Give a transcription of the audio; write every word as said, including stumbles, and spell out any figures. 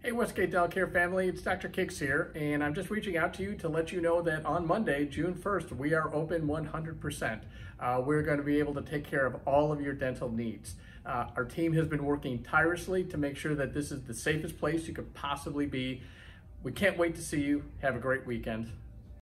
Hey Westgate Dental Care family, it's Doctor Kics here, and I'm just reaching out to you to let you know that on Monday, June first, we are open one hundred percent. Uh, we're going to be able to take care of all of your dental needs. Uh, our team has been working tirelessly to make sure that this is the safest place you could possibly be. We can't wait to see you. Have a great weekend.